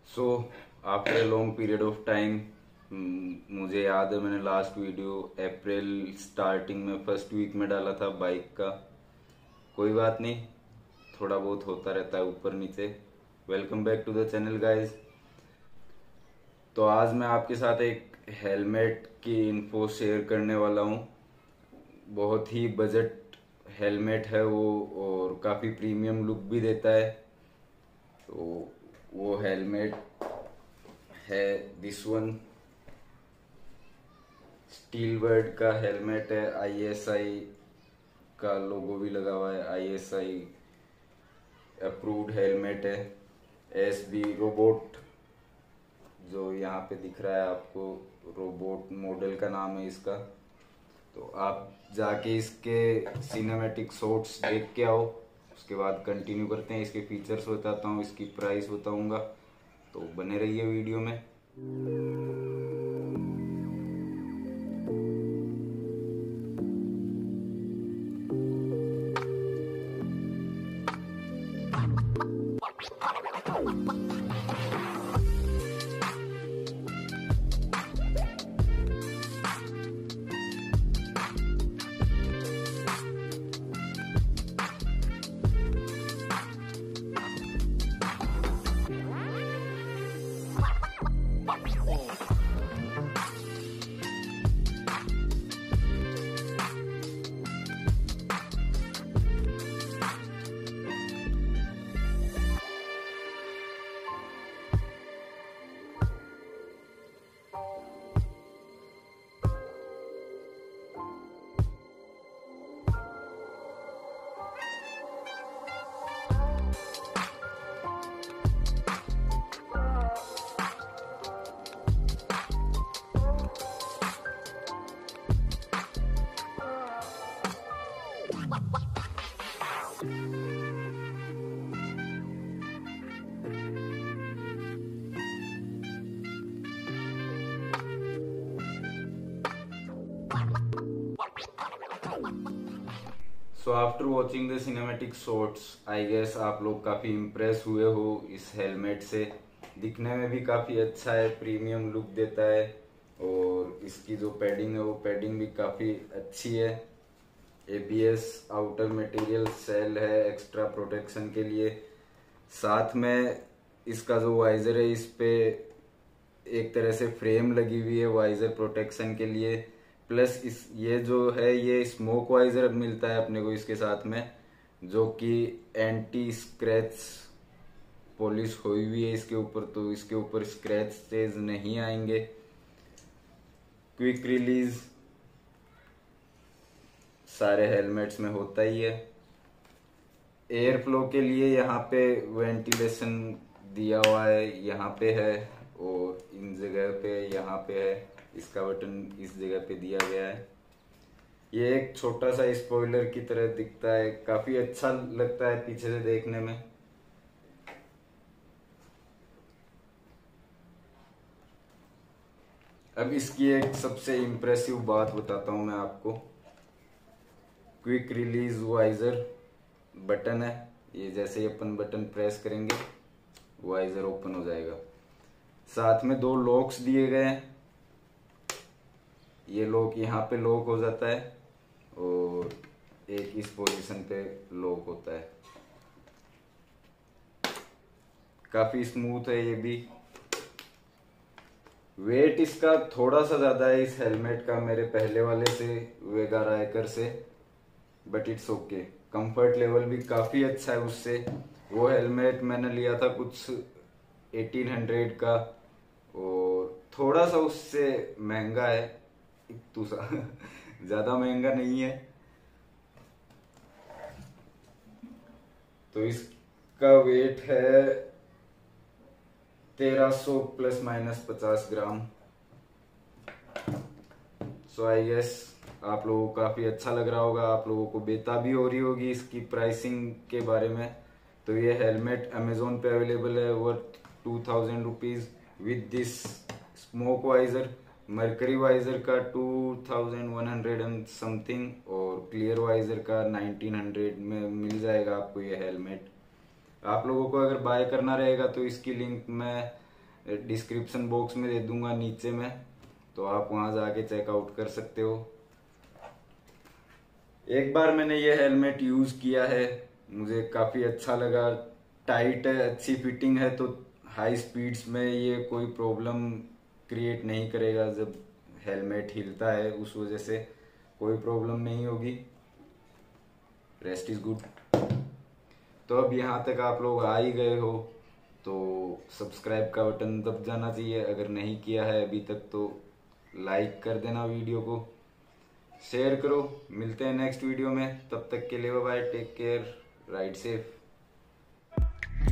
So after a long period of time मुझे याद है मैंने लास्ट वीडियो अप्रैल स्टार्टिंग में फर्स्ट वीक में डाला था बाइक का। कोई बात नहीं, थोड़ा बहुत होता रहता है ऊपर नीचे। Welcome back to the channel guys. तो आज मैं आपके साथ एक हेलमेट की इन्फो शेयर करने वाला हूँ। बहुत ही बजट हेलमेट है वो और काफ़ी प्रीमियम लुक भी देता है। तो वो हेलमेट है दिस वन। स्टील बर्ड का हेलमेट है, आईएसआई का लोगो भी लगा हुआ है, आईएसआई अप्रूव्ड हेलमेट है। एसबी रोबोट जो यहाँ पे दिख रहा है आपको, रोबोट मॉडल का नाम है इसका। तो आप जाके इसके सिनेमैटिक शॉट्स देख के आओ, उसके बाद कंटिन्यू करते हैं। इसके फीचर्स बताता हूँ, इसकी प्राइस बताऊंगा, तो बने रहिए वीडियो में। So after watching the cinematic shots I guess आप लोग काफ़ी इम्प्रेस हुए हो इस हेलमेट से। दिखने में भी काफ़ी अच्छा है, प्रीमियम लुक देता है और इसकी जो पैडिंग है वो पैडिंग भी काफ़ी अच्छी है। एबीएस आउटर मटेरियल सेल है एक्स्ट्रा प्रोटेक्शन के लिए। साथ में इसका जो वाइजर है इस पे एक तरह से फ्रेम लगी हुई है वाइजर प्रोटेक्शन के लिए। प्लस इस ये जो है ये स्मोक वाइजर अब मिलता है अपने को इसके साथ में, जो कि एंटी स्क्रैच पॉलिश हुई हुई है इसके ऊपर, तो इसके ऊपर स्क्रैच तेज नहीं आएंगे। क्विक रिलीज सारे हेलमेट्स में होता ही है। एयर फ्लो के लिए यहाँ पे वेंटिलेशन दिया हुआ है, यहाँ पे है और इन जगह पे यहाँ पे है। इसका बटन इस जगह पे दिया गया है। ये एक छोटा सा स्पॉइलर की तरह दिखता है, काफी अच्छा लगता है पीछे से देखने में। अब इसकी एक सबसे इम्प्रेसिव बात बताता हूं मैं आपको। क्विक रिलीज वाइजर बटन है, ये जैसे ही अपन बटन प्रेस करेंगे वाइजर ओपन हो जाएगा। साथ में दो लॉक्स दिए गए हैं, ये लॉक यहाँ पे लॉक हो जाता है और एक इस पोजीशन पे लॉक होता है। काफी स्मूथ है ये भी। वेट इसका थोड़ा सा ज्यादा है इस हेलमेट का मेरे पहले वाले से, वेगा रायकर से, but it's okay. Comfort level भी काफी अच्छा है उससे। वो हेलमेट मैंने लिया था कुछ 1800 का और थोड़ा सा उससे महंगा है, इतू सा ज्यादा महंगा नहीं है। तो इसका वेट है 1300 plus minus 50 gram. So I guess आप लोगों को काफी अच्छा लग रहा होगा, आप लोगों को बेताबी हो रही होगी इसकी प्राइसिंग के बारे में। तो ये हेलमेट अमेजोन पे अवेलेबल है worth 2000 rupees with this smoke visor. Mercury visor का 2100 एंड समथिंग और क्लियर वाइजर का 1900 में मिल जाएगा आपको ये हेलमेट। आप लोगों को अगर बाय करना रहेगा तो इसकी लिंक मैं डिस्क्रिप्शन बॉक्स में दे दूंगा नीचे में, तो आप वहां जाके चेकआउट कर सकते हो। एक बार मैंने ये हेलमेट यूज किया है, मुझे काफी अच्छा लगा। टाइट है, अच्छी फिटिंग है, तो हाई स्पीड्स में ये कोई प्रॉब्लम क्रिएट नहीं करेगा। जब हेलमेट हिलता है उस वजह से कोई प्रॉब्लम नहीं होगी। Rest is good. तो अब यहाँ तक आप लोग आ ही गए हो तो सब्सक्राइब का बटन दब जाना चाहिए। अगर नहीं किया है अभी तक तो लाइक कर देना, वीडियो को शेयर करो। मिलते हैं नेक्स्ट वीडियो में, तब तक के लिए bye bye, take care, ride safe.